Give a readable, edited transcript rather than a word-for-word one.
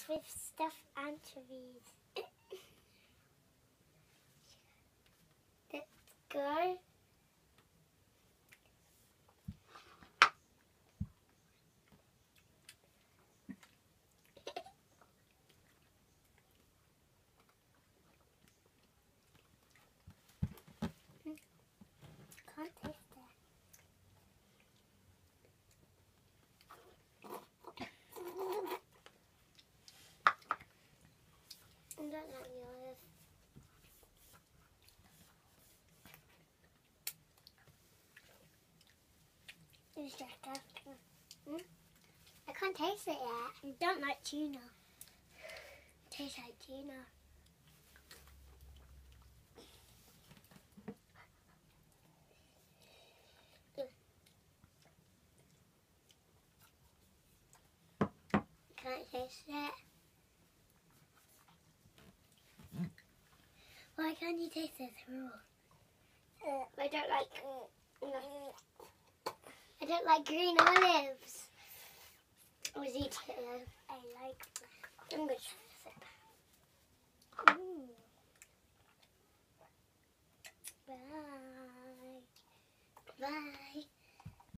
with stuffed anchovies. Let's go. Can't taste it. I don't like yours. It's just I can't taste it yet. I don't like tuna. It tastes like tuna. Can't taste it. Why can't you taste it through? I don't like green olives. I was eating it. I like. I'm good.